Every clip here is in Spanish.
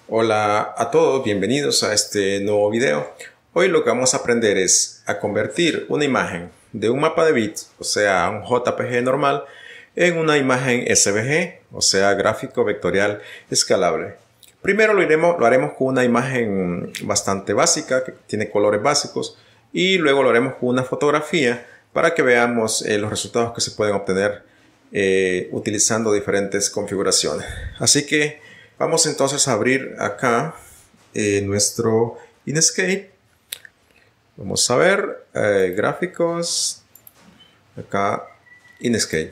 Hola a todos, bienvenidos a este nuevo video. Hoy lo que vamos a aprender es a convertir una imagen de un mapa de bits, o sea, un JPG normal, en una imagen SVG, o sea, gráfico vectorial escalable. Primero lo haremos con una imagen bastante básica, que tiene colores básicos, y luego lo haremos con una fotografía para que veamos los resultados que se pueden obtener utilizando diferentes configuraciones. Así que vamos entonces a abrir acá nuestro Inkscape. Vamos a ver gráficos, acá Inkscape.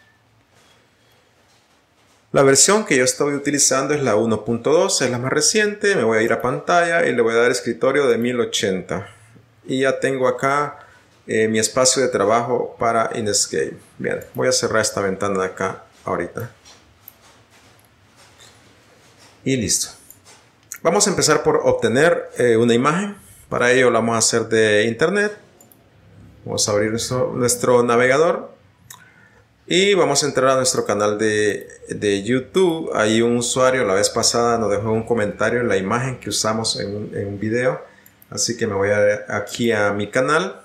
La versión que yo estoy utilizando es la 1.2, es la más reciente. Me voy a ir a pantalla y le voy a dar escritorio de 1080. Y ya tengo acá mi espacio de trabajo para Inkscape. Bien, voy a cerrar esta ventana de acá ahorita. Y listo. Vamos a empezar por obtener una imagen. Para ello lo vamos a hacer de internet. Vamos a abrir nuestro navegador. Y vamos a entrar a nuestro canal de YouTube. Ahí un usuario la vez pasada nos dejó un comentario en la imagen que usamos en un video. Así que me voy aquí a mi canal.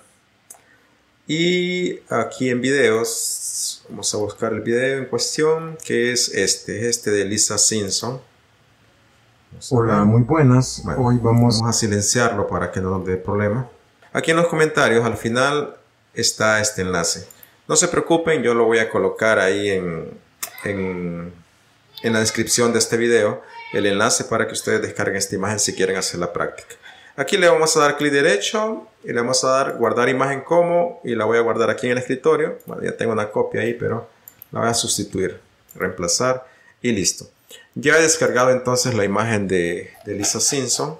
Y aquí en videos vamos a buscar el video en cuestión, que es este de Lisa Simpson. Hola, muy buenas. Bueno, Hoy vamos a silenciarlo para que no nos dé problema. Aquí en los comentarios al final está este enlace. No se preocupen, yo lo voy a colocar ahí en la descripción de este video, el enlace para que ustedes descarguen esta imagen si quieren hacer la práctica. Aquí le vamos a dar clic derecho y le vamos a dar guardar imagen como, y la voy a guardar aquí en el escritorio. Bueno, ya tengo una copia ahí, pero la voy a sustituir, reemplazar y listo. Ya he descargado entonces la imagen de Lisa Simpson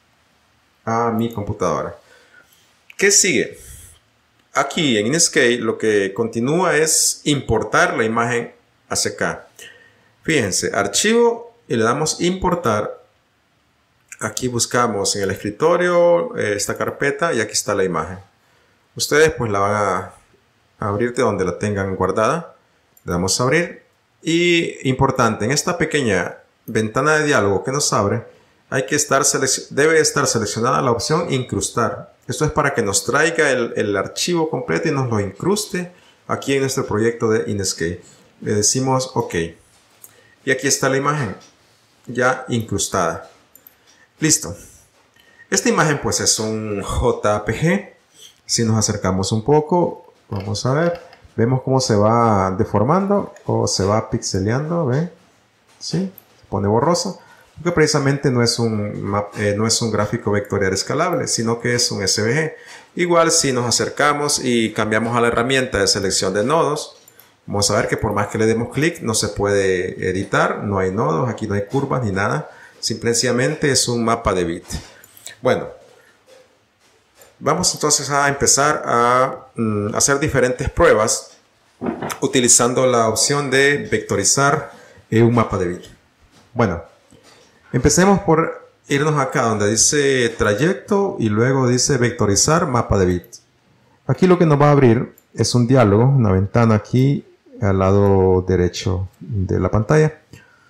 a mi computadora. ¿Qué sigue? Aquí en Inkscape lo que continúa es importar la imagen hacia acá. Fíjense, archivo y le damos importar. Aquí buscamos en el escritorio esta carpeta y aquí está la imagen. Ustedes pues la van a abrir de donde la tengan guardada. Le damos a abrir. Y importante, en esta pequeña ventana de diálogo que nos abre, debe estar seleccionada la opción incrustar. Esto es para que nos traiga el archivo completo y nos lo incruste aquí en nuestro proyecto de Inkscape. Le decimos OK. Y aquí está la imagen ya incrustada. Listo. Esta imagen pues es un JPG. Si nos acercamos un poco, vamos a ver. Vemos cómo se va deformando o se va pixeleando. ¿Ven? ¿Sí? Se pone borroso. Porque precisamente no es un gráfico vectorial escalable, sino que es un SVG. Igual si nos acercamos y cambiamos a la herramienta de selección de nodos, vamos a ver que por más que le demos clic no se puede editar. No hay nodos, aquí no hay curvas ni nada. Simplemente es un mapa de bit. Bueno, vamos entonces a empezar a hacer diferentes pruebas utilizando la opción de vectorizar un mapa de bit. Bueno, empecemos por irnos acá donde dice trayecto y luego dice vectorizar mapa de bit. Aquí lo que nos va a abrir es un diálogo, una ventana aquí al lado derecho de la pantalla.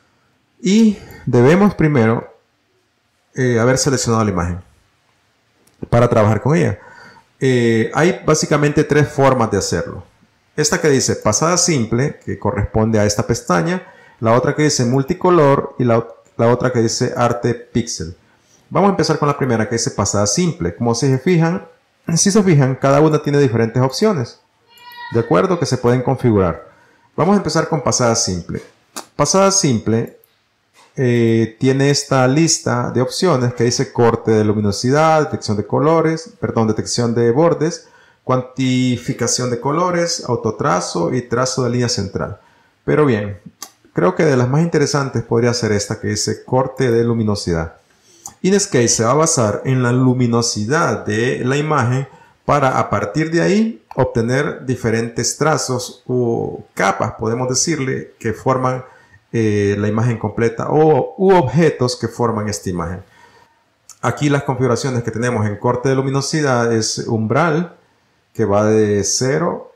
Y debemos primero haber seleccionado la imagen para trabajar con ella. Hay básicamente tres formas de hacerlo. Esta que dice pasada simple, que corresponde a esta pestaña. La otra que dice multicolor y la otra que dice arte pixel. Vamos a empezar con la primera que dice pasada simple. Como si se fijan, cada una tiene diferentes opciones. ¿De acuerdo? Que se pueden configurar. Vamos a empezar con pasada simple. Pasada simple tiene esta lista de opciones que dice corte de luminosidad, detección de colores, detección de bordes, cuantificación de colores, autotrazo y trazo de línea central. Pero bien, creo que de las más interesantes podría ser esta que dice corte de luminosidad. Inkscape se va a basar en la luminosidad de la imagen para a partir de ahí obtener diferentes trazos o capas, podemos decirle, que forman la imagen completa u objetos que forman esta imagen. Aquí las configuraciones que tenemos en corte de luminosidad es umbral, que va de 0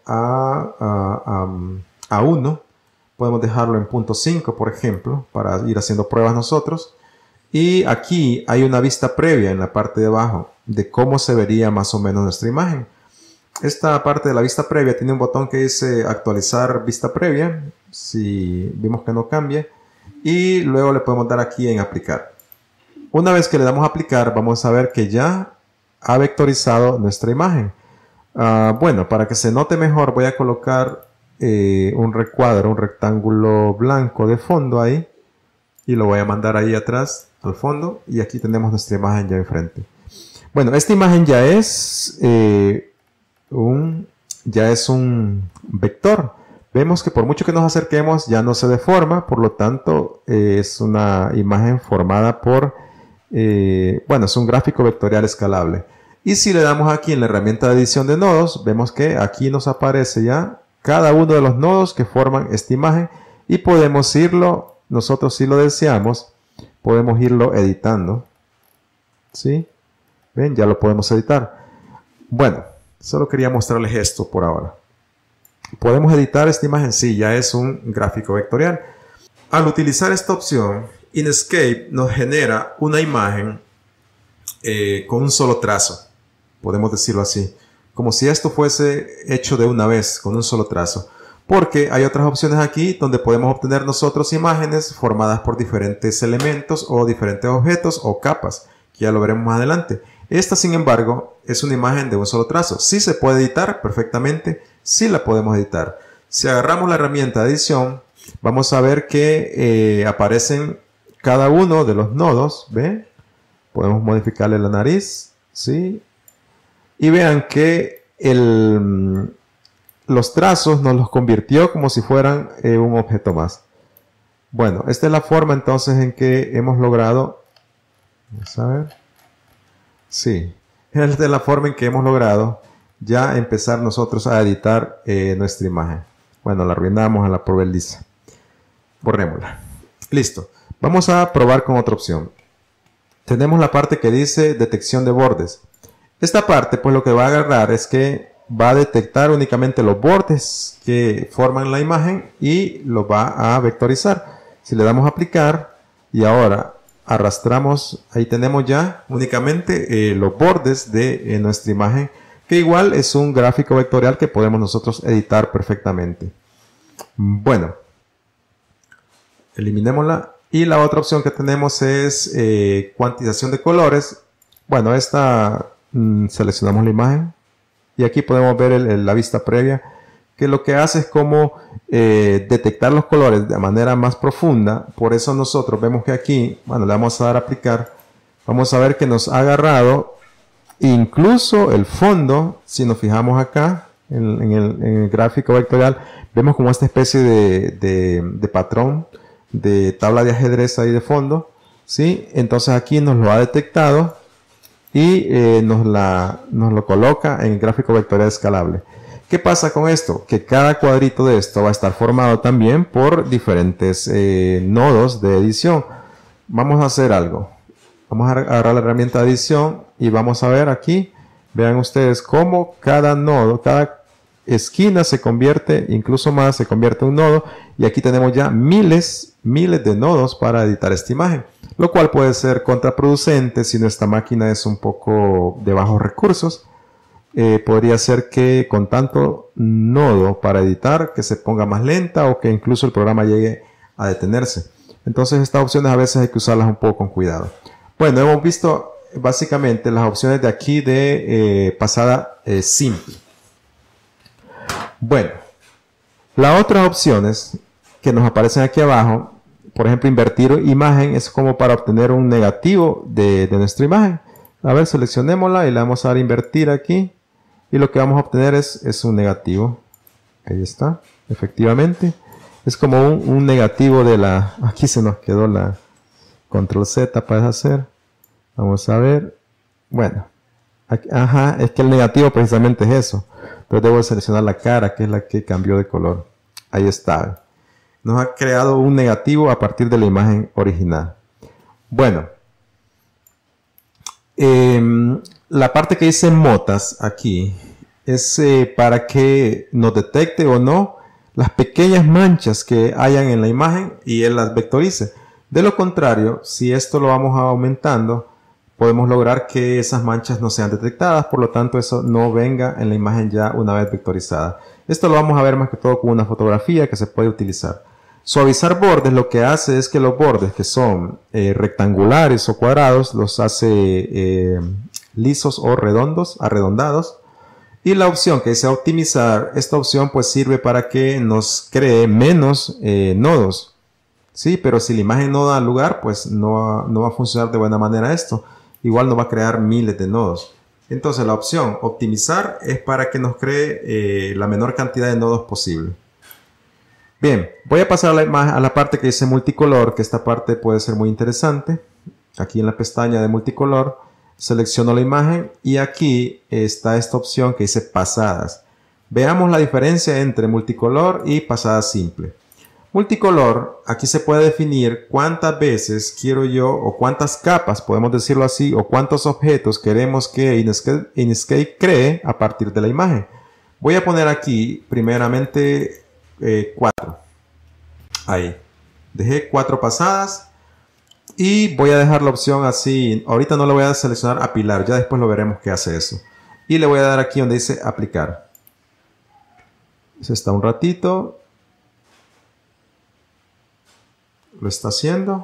a 1. Podemos dejarlo en 0.5, por ejemplo, para ir haciendo pruebas nosotros. Y aquí hay una vista previa en la parte de abajo de cómo se vería más o menos nuestra imagen. Esta parte de la vista previa tiene un botón que dice actualizar vista previa, si vimos que no cambia, y luego le podemos dar aquí en aplicar. Una vez que le damos a aplicar, vamos a ver que ya ha vectorizado nuestra imagen. Bueno, para que se note mejor voy a colocar un recuadro, un rectángulo blanco de fondo ahí, y lo voy a mandar ahí atrás al fondo, y aquí tenemos nuestra imagen ya enfrente. Bueno, esta imagen ya es un vector. Vemos que por mucho que nos acerquemos ya no se deforma, por lo tanto es una imagen formada por, bueno, es un gráfico vectorial escalable. Y si le damos aquí en la herramienta de edición de nodos, vemos que aquí nos aparece ya cada uno de los nodos que forman esta imagen y podemos irlo, nosotros si lo deseamos, podemos irlo editando. ¿Sí? ¿Ven? Ya lo podemos editar. Bueno, solo quería mostrarles esto por ahora. Podemos editar esta imagen, sí, ya es un gráfico vectorial. Al utilizar esta opción, Inkscape nos genera una imagen con un solo trazo. Podemos decirlo así. Como si esto fuese hecho de una vez, con un solo trazo. Porque hay otras opciones aquí donde podemos obtener nosotros imágenes formadas por diferentes elementos o diferentes objetos o capas, que ya lo veremos más adelante. Esta, sin embargo, es una imagen de un solo trazo. Sí se puede editar perfectamente, sí la podemos editar. Si agarramos la herramienta de edición, vamos a ver que aparecen cada uno de los nodos. ¿Ven? Podemos modificarle la nariz, ¿sí? Y vean que los trazos nos los convirtió como si fueran un objeto más. Bueno, esta es la forma entonces en que hemos logrado, vamos a ver, sí, esta es la forma en que hemos logrado ya empezar nosotros a editar nuestra imagen. Bueno, la arruinamos a la pobre lisa. Borrémosla. Listo. Vamos a probar con otra opción. Tenemos la parte que dice detección de bordes. Esta parte, pues lo que va a agarrar es que va a detectar únicamente los bordes que forman la imagen y lo va a vectorizar. Si le damos a aplicar y ahora arrastramos, ahí tenemos ya únicamente los bordes de nuestra imagen, que igual es un gráfico vectorial que podemos nosotros editar perfectamente. Bueno, eliminémosla. Y la otra opción que tenemos es cuantización de colores. Bueno, esta seleccionamos la imagen y aquí podemos ver la vista previa, que lo que hace es como detectar los colores de manera más profunda. Por eso nosotros vemos que aquí, bueno, le vamos a dar a aplicar, vamos a ver que nos ha agarrado incluso el fondo. Si nos fijamos acá en el gráfico vectorial, vemos como esta especie de patrón de tabla de ajedrez ahí de fondo, ¿sí? Entonces aquí nos lo ha detectado y nos lo coloca en el gráfico vectorial escalable. ¿Qué pasa con esto? Que cada cuadrito de esto va a estar formado también por diferentes nodos de edición. Vamos a hacer algo. Vamos a agarrar la herramienta de edición y vamos a ver aquí. Vean ustedes cómo cada nodo, cada esquina se convierte, incluso más, se convierte en un nodo. Y aquí tenemos ya miles de nodos para editar esta imagen. Lo cual puede ser contraproducente si nuestra máquina es un poco de bajos recursos. Podría ser que con tanto nodo para editar que se ponga más lenta o que incluso el programa llegue a detenerse. Entonces estas opciones a veces hay que usarlas un poco con cuidado. Bueno, hemos visto básicamente las opciones de aquí de pasada simple. Bueno, las otras opciones que nos aparecen aquí abajo, por ejemplo, invertir imagen, es como para obtener un negativo de nuestra imagen. A ver, seleccionémosla y le vamos a dar invertir aquí. Y lo que vamos a obtener es un negativo. Ahí está, efectivamente. Es como un negativo de la... Aquí se nos quedó la control Z para hacer. Vamos a ver. Bueno, aquí, ajá, es que el negativo precisamente es eso. Entonces debo seleccionar la cara, que es la que cambió de color. Ahí está. Nos ha creado un negativo a partir de la imagen original. Bueno. La parte que dice motas aquí es para que nos detecte o no las pequeñas manchas que hayan en la imagen y él las vectorice. De lo contrario, si esto lo vamos aumentando, podemos lograr que esas manchas no sean detectadas, por lo tanto eso no venga en la imagen ya una vez vectorizada. Esto lo vamos a ver más que todo con una fotografía que se puede utilizar. Suavizar bordes lo que hace es que los bordes que son rectangulares o cuadrados los hace lisos o redondos, arredondados. Y la opción que dice optimizar, esta opción pues sirve para que nos cree menos nodos. Sí, pero si la imagen no da lugar, pues no va a funcionar de buena manera esto. Igual nos va a crear miles de nodos. Entonces la opción optimizar es para que nos cree la menor cantidad de nodos posible. Bien, voy a pasar a la parte que dice multicolor, que esta parte puede ser muy interesante. Aquí en la pestaña de multicolor selecciono la imagen y aquí está esta opción que dice pasadas. Veamos la diferencia entre multicolor y pasada simple. Multicolor, aquí se puede definir cuántas veces quiero yo, o cuántas capas, podemos decirlo así, o cuántos objetos queremos que Inkscape cree a partir de la imagen. Voy a poner aquí primeramente 4. Ahí. Dejé 4 pasadas. Y voy a dejar la opción así. Ahorita no le voy a seleccionar apilar. Ya después lo veremos qué hace eso. Y le voy a dar aquí donde dice aplicar. Se está un ratito. Lo está haciendo.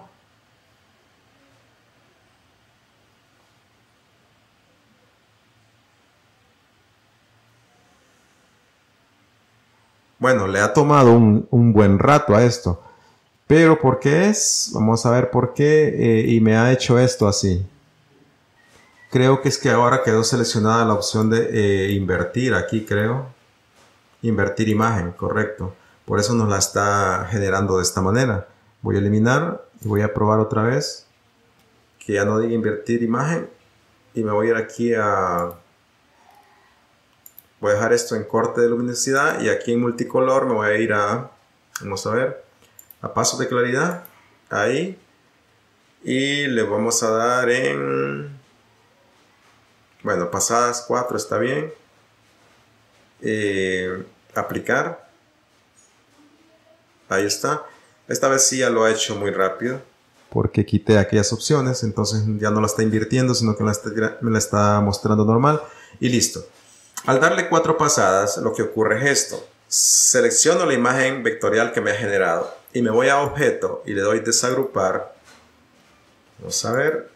Bueno, le ha tomado un buen rato a esto. Pero ¿por qué es? Vamos a ver por qué y me ha hecho esto así. Creo que es que ahora quedó seleccionada la opción de invertir aquí, creo. Invertir imagen, correcto. Por eso nos la está generando de esta manera. Voy a eliminar y voy a probar otra vez. Que ya no diga invertir imagen. Y me voy a ir aquí a... Voy a dejar esto en corte de luminosidad y aquí en multicolor me voy a ir a... Vamos a ver. A pasos de claridad. Ahí. Y le vamos a dar en... Bueno, pasadas 4 está bien. Aplicar. Ahí está. Esta vez sí ya lo ha hecho muy rápido. Porque quité aquellas opciones. Entonces ya no la está invirtiendo, sino que me la está mostrando normal. Y listo. Al darle 4 pasadas, lo que ocurre es esto. Selecciono la imagen vectorial que me ha generado. Y me voy a objeto y le doy desagrupar. Vamos a ver.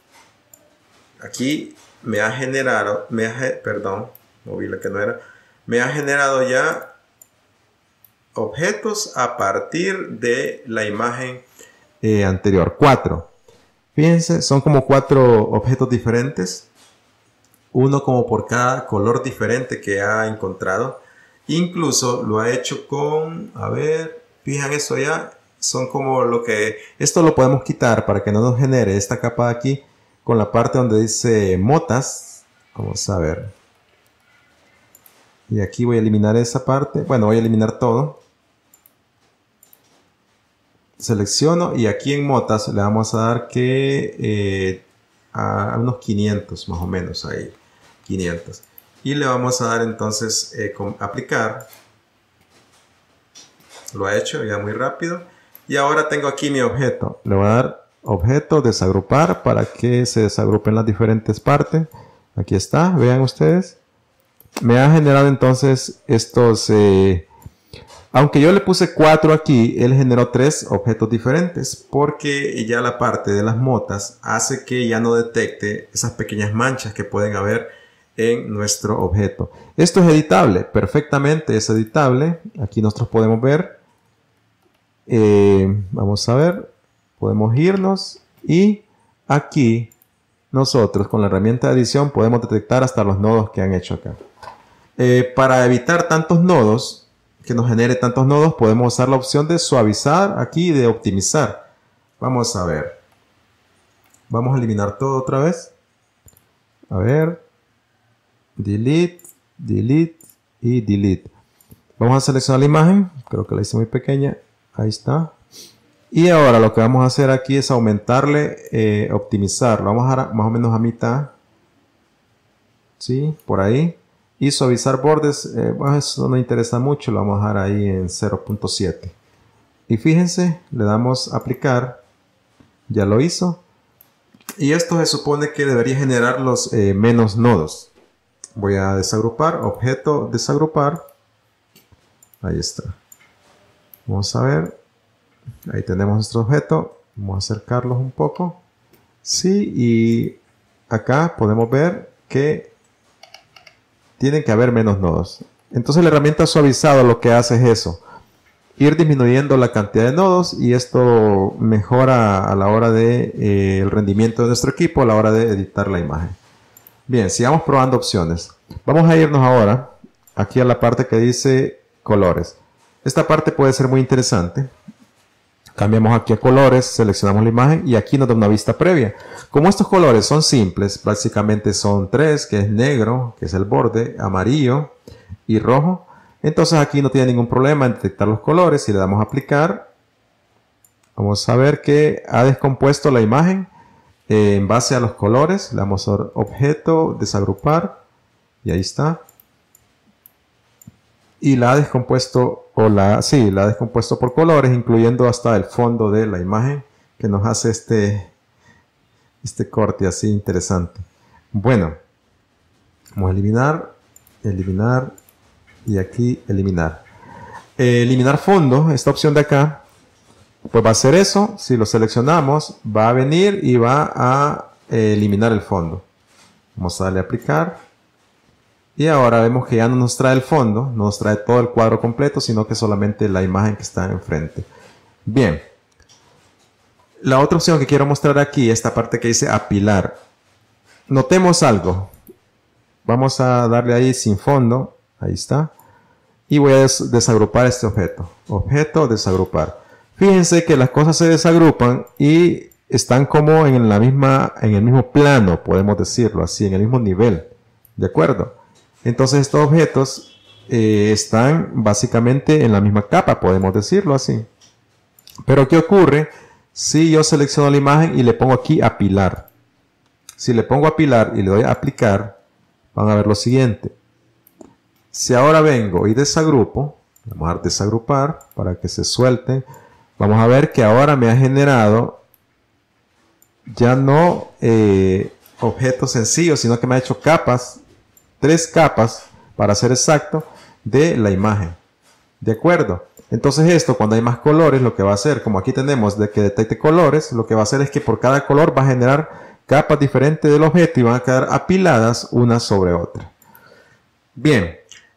Aquí me ha generado, perdón, moví la que no era. Me ha generado ya objetos a partir de la imagen anterior. 4. Fíjense, son como 4 objetos diferentes. Uno como por cada color diferente que ha encontrado. Incluso lo ha hecho con, a ver, fijan eso ya. Son como lo que, esto lo podemos quitar para que no nos genere esta capa de aquí. Con la parte donde dice motas. Vamos a ver. Y aquí voy a eliminar esa parte. Bueno, voy a eliminar todo. Selecciono y aquí en motas le vamos a dar que a unos 500 más o menos ahí. 500. Y le vamos a dar entonces con aplicar. Lo ha hecho ya muy rápido. Y ahora tengo aquí mi objeto. Le voy a dar objeto, desagrupar para que se desagrupen las diferentes partes. Aquí está, vean ustedes. Me ha generado entonces estos... aunque yo le puse 4 aquí, él generó 3 objetos diferentes. Porque ya la parte de las motas hace que ya no detecte esas pequeñas manchas que pueden haber en nuestro objeto. Esto es editable, perfectamente es editable. Aquí nosotros podemos ver. Vamos a ver. Podemos irnos y aquí nosotros con la herramienta de edición podemos detectar hasta los nodos que han hecho acá. Para evitar tantos nodos, que nos genere tantos nodos, podemos usar la opción de suavizar aquí y de optimizar. Vamos a ver. Vamos a eliminar todo otra vez. A ver. Delete, delete y delete. Vamos a seleccionar la imagen. Creo que la hice muy pequeña. Ahí está. Y ahora lo que vamos a hacer aquí es aumentarle, optimizar. Vamos a más o menos a mitad. ¿Sí? Por ahí. Y suavizar bordes. Bueno, eso no interesa mucho. Lo vamos a dejar ahí en 0.7. Y fíjense, le damos aplicar. ya lo hizo. Y esto se supone que debería generar los menos nodos. Voy a desagrupar, objeto, desagrupar. Ahí está. Vamos a ver. Ahí tenemos nuestro objeto. Vamos a acercarlos un poco. Sí, y acá podemos ver que tienen que haber menos nodos. Entonces la herramienta suavizado lo que hace es eso. Ir disminuyendo la cantidad de nodos y esto mejora a la hora de el rendimiento de nuestro equipo a la hora de editar la imagen. Bien, sigamos probando opciones. Vamos a irnos ahora aquí a la parte que dice colores. Esta parte puede ser muy interesante. Cambiamos aquí a colores, seleccionamos la imagen y aquí nos da una vista previa. Como estos colores son simples, básicamente son tres, que es negro, que es el borde, amarillo y rojo. Entonces aquí no tiene ningún problema en detectar los colores. Si le damos a aplicar, vamos a ver que ha descompuesto la imagen en base a los colores. Le damos a objeto, desagrupar y ahí está. Y la ha descompuesto, la ha descompuesto por colores, incluyendo hasta el fondo de la imagen, que nos hace este corte así interesante. Bueno, vamos a eliminar, eliminar y aquí eliminar. Eliminar fondo, esta opción de acá, pues va a hacer eso. Si lo seleccionamos, va a venir y va a eliminar el fondo. Vamos a darle a aplicar. Y ahora vemos que ya no nos trae el fondo, no nos trae todo el cuadro completo, sino que solamente la imagen que está enfrente. Bien. La otra opción que quiero mostrar aquí, esta parte que dice apilar. Notemos algo. Vamos a darle ahí sin fondo. Ahí está. Y voy a desagrupar este objeto. Objeto, desagrupar. Fíjense que las cosas se desagrupan y están como en el mismo plano, podemos decirlo así, en el mismo nivel. ¿De acuerdo? Entonces estos objetos están básicamente en la misma capa, podemos decirlo así. Pero ¿qué ocurre si yo selecciono la imagen y le pongo aquí apilar? Si le pongo apilar y le doy a aplicar, van a ver lo siguiente. Si ahora vengo y desagrupo, vamos a dar desagrupar para que se suelten, vamos a ver que ahora me ha generado ya no objetos sencillos, sino que me ha hecho capas. 3 capas, para ser exacto, de la imagen. ¿De acuerdo? Entonces esto, cuando hay más colores, lo que va a hacer, como aquí tenemos de que detecte colores, lo que va a hacer es que por cada color va a generar capas diferentes del objeto y van a quedar apiladas una sobre otra. Bien.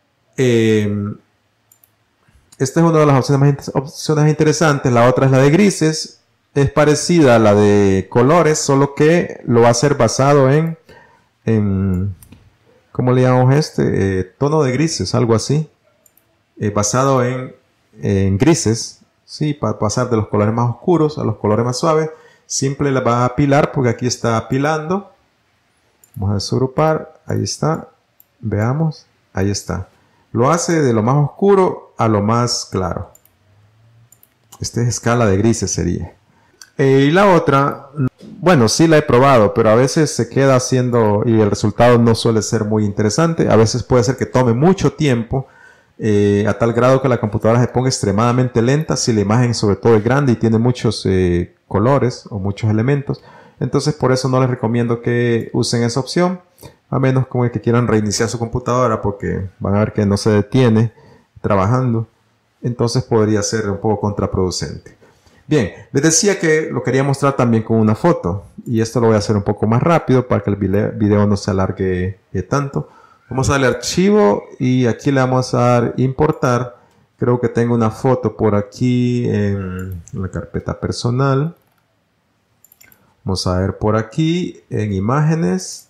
Esta es una de las opciones interesantes. La otra es la de grises. Es parecida a la de colores, solo que lo va a hacer basado en ¿cómo le llamamos tono de grises, algo así. Basado en grises, ¿sí? Para pasar de los colores más oscuros a los colores más suaves. Simple la va a apilar porque aquí está apilando. Vamos a desagrupar. Ahí está. Veamos. Ahí está. Lo hace de lo más oscuro a lo más claro. Esta es escala de grises sería. Y la otra, bueno, sí la he probado, pero a veces se queda haciendo y el resultado no suele ser muy interesante. A veces puede ser que tome mucho tiempo, a tal grado que la computadora se ponga extremadamente lenta si la imagen sobre todo es grande y tiene muchos colores o muchos elementos. Entonces por eso no les recomiendo que usen esa opción, a menos como que quieran reiniciar su computadora porque van a ver que no se detiene trabajando. Entonces podría ser un poco contraproducente. Bien, les decía que lo quería mostrar también con una foto y esto lo voy a hacer un poco más rápido para que el video no se alargue tanto. Vamos a darle archivo y aquí le vamos a dar importar. Creo que tengo una foto por aquí en la carpeta personal. Vamos a ver por aquí en imágenes.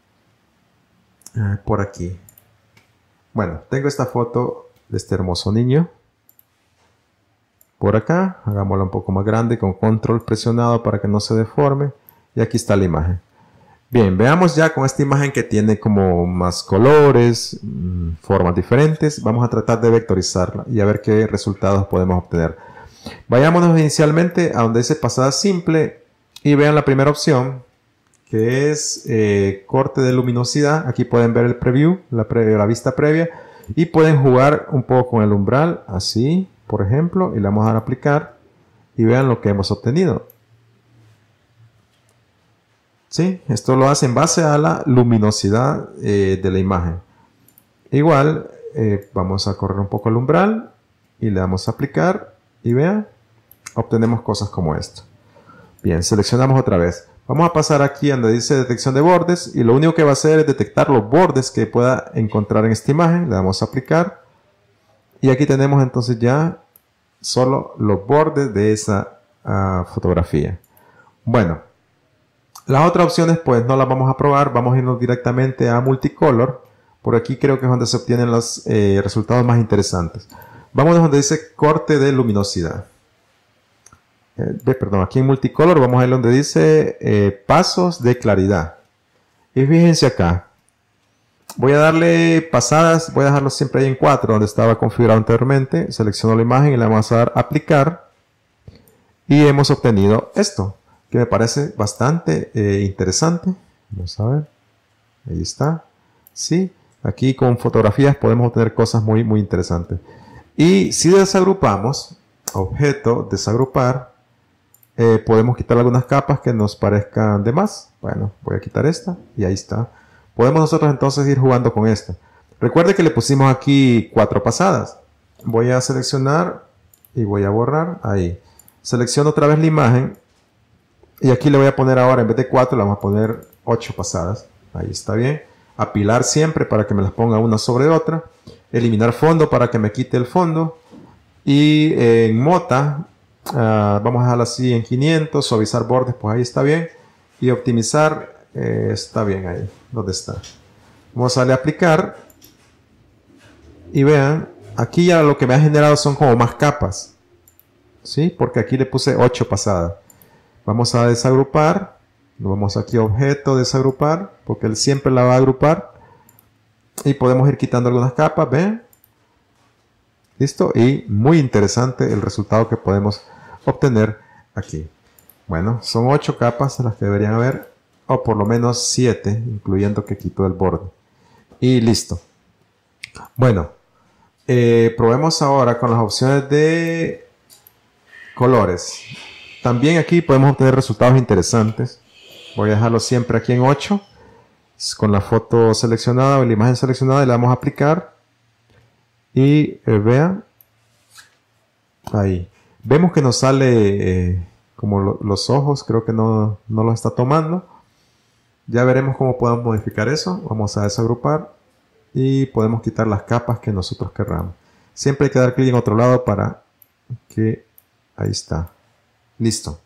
Por aquí. Bueno, tengo esta foto de este hermoso niño. Por acá, hagámosla un poco más grande con control presionado para que no se deforme. Y aquí está la imagen. Bien, veamos ya con esta imagen que tiene como más colores, formas diferentes. Vamos a tratar de vectorizarla y a ver qué resultados podemos obtener. Vayámonos inicialmente a donde dice pasada simple y vean la primera opción, que es corte de luminosidad. Aquí pueden ver el preview, la vista previa, y pueden jugar un poco con el umbral, así, por ejemplo, y le vamos a dar a aplicar y vean lo que hemos obtenido. ¿Sí? Esto lo hace en base a la luminosidad de la imagen. Igual, vamos a correr un poco el umbral y le damos a aplicar y vean, obtenemos cosas como esto. Bien, seleccionamos otra vez. Vamos a pasar aquí donde dice detección de bordes y lo único que va a hacer es detectar los bordes que pueda encontrar en esta imagen. Le damos a aplicar y aquí tenemos entonces ya solo los bordes de esa fotografía. Bueno, las otras opciones pues no las vamos a probar, vamos a irnos directamente a multicolor. Por aquí creo que es donde se obtienen los resultados más interesantes. Vamos a donde dice corte de luminosidad. Perdón, aquí en multicolor vamos a ir donde dice pasos de claridad. Y fíjense acá. Voy a darle pasadas, voy a dejarlo siempre ahí en 4, donde estaba configurado anteriormente. Selecciono la imagen y le vamos a dar aplicar. Y hemos obtenido esto, que me parece bastante interesante. Vamos a ver. Ahí está. Sí, aquí con fotografías podemos obtener cosas muy interesantes. Y si desagrupamos, objeto, desagrupar, podemos quitar algunas capas que nos parezcan de más. Bueno, voy a quitar esta y ahí está. Podemos nosotros entonces ir jugando con esta. Recuerde que le pusimos aquí 4 pasadas. Voy a seleccionar y voy a borrar. Ahí. Selecciono otra vez la imagen. Y aquí le voy a poner ahora, en vez de 4, le vamos a poner 8 pasadas. Ahí está bien. Apilar siempre para que me las ponga una sobre otra. Eliminar fondo para que me quite el fondo. Y en mota, vamos a dejarla así en 500. Suavizar bordes, pues ahí está bien. Y optimizar, está bien ahí. ¿Dónde está? Vamos a darle a aplicar. Y vean, aquí ya lo que me ha generado son como más capas. ¿Sí? Porque aquí le puse 8 pasadas. Vamos a desagrupar. Nos vamos aquí a objeto, desagrupar. Porque él siempre la va a agrupar. Y podemos ir quitando algunas capas. ¿Ven? ¿Listo? Y muy interesante el resultado que podemos obtener aquí. Bueno, son 8 capas las que deberían haber. O por lo menos 7, incluyendo que quitó el borde. Y listo. Bueno, probemos ahora con las opciones de colores. También aquí podemos obtener resultados interesantes. Voy a dejarlo siempre aquí en 8. Con la foto seleccionada o la imagen seleccionada y le damos a aplicar. Y vean. Ahí. Vemos que nos sale como los ojos. Creo que no lo está tomando. Ya veremos cómo podemos modificar eso. Vamos a desagrupar. Y podemos quitar las capas que nosotros querramos. Siempre hay que dar clic en otro lado para que... Ahí está. Listo.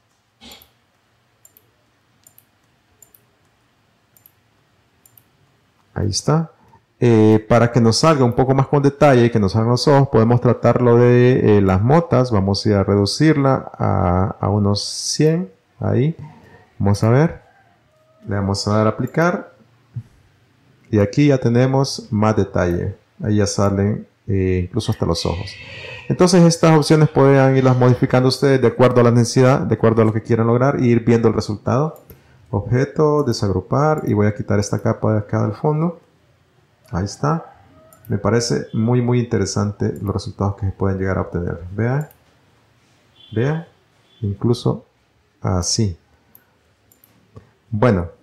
Ahí está. Para que nos salga un poco más con detalle y que nos salgan los ojos, podemos tratarlo de las motas. Vamos a ir a reducirla a unos 100. Ahí. Vamos a ver. Le vamos a dar a aplicar. Y aquí ya tenemos más detalle. Ahí ya salen incluso hasta los ojos. Entonces estas opciones pueden irlas modificando ustedes de acuerdo a la necesidad, de acuerdo a lo que quieran lograr, y ir viendo el resultado. Objeto, desagrupar, y voy a quitar esta capa de acá del fondo. Ahí está. Me parece muy interesante los resultados que se pueden llegar a obtener. Vean. Vean. Incluso así. Bueno.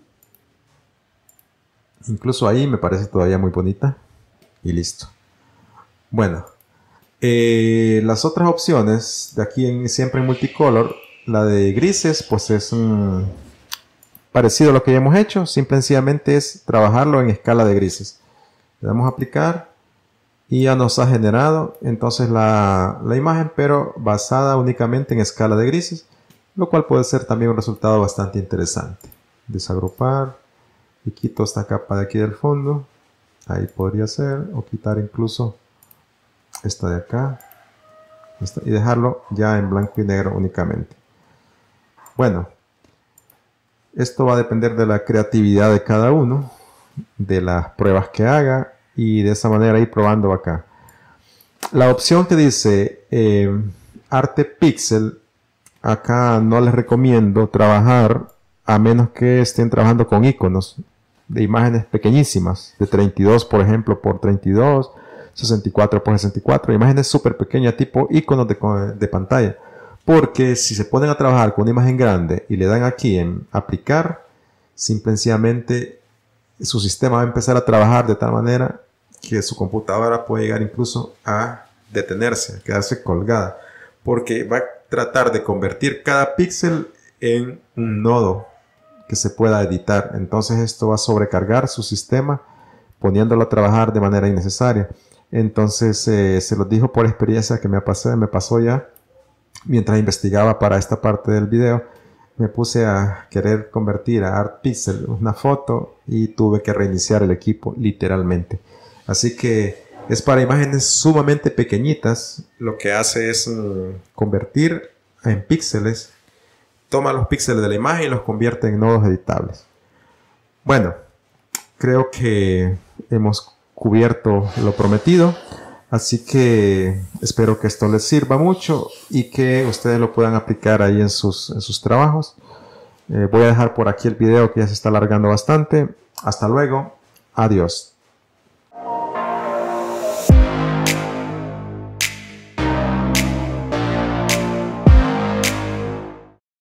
Incluso ahí me parece todavía muy bonita. Y listo. Bueno. Las otras opciones de aquí siempre en multicolor. La de grises pues es parecido a lo que ya hemos hecho. Simple y sencillamente es trabajarlo en escala de grises. Le damos a aplicar. Y ya nos ha generado entonces la imagen, pero basada únicamente en escala de grises. Lo cual puede ser también un resultado bastante interesante. Desagrupar. Y quito esta capa de aquí del fondo. Ahí podría ser. O quitar incluso esta de acá. Y dejarlo ya en blanco y negro únicamente. Bueno. Esto va a depender de la creatividad de cada uno. De las pruebas que haga. Y de esa manera ir probando acá. La opción que dice Arte Pixel. Acá no les recomiendo trabajar. A menos que estén trabajando con iconos de imágenes pequeñísimas, de 32 por ejemplo por 32, 64 por 64, imágenes súper pequeñas tipo iconos de pantalla, porque si se ponen a trabajar con una imagen grande y le dan aquí en aplicar, simplemente su sistema va a empezar a trabajar de tal manera que su computadora puede llegar incluso a detenerse, a quedarse colgada, porque va a tratar de convertir cada píxel en un nodo que se pueda editar. Entonces esto va a sobrecargar su sistema, poniéndolo a trabajar de manera innecesaria. Entonces se los dijo por experiencia que me pasó ya. Mientras investigaba para esta parte del video, me puse a querer convertir a ArtPixel una foto y tuve que reiniciar el equipo literalmente. Así que es para imágenes sumamente pequeñitas. Lo que hace es convertir en píxeles. Toma los píxeles de la imagen y los convierte en nodos editables. Bueno, creo que hemos cubierto lo prometido. Así que espero que esto les sirva mucho y que ustedes lo puedan aplicar ahí en sus trabajos. Voy a dejar por aquí el video que ya se está alargando bastante. Hasta luego. Adiós.